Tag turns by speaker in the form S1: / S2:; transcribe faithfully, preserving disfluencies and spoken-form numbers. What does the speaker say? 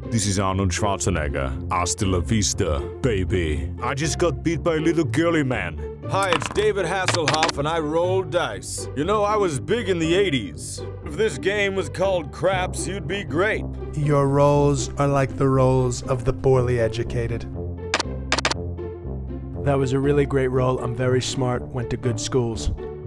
S1: This is Arnold Schwarzenegger. Hasta la vista, baby. I just got beat by a little girly man.
S2: Hi, it's David Hasselhoff, and I roll dice. You know, I was big in the eighties. If this game was called Craps, you'd be great.
S3: Your roles are like the roles of the poorly educated.
S4: That was a really great role. I'm very smart, went to good schools.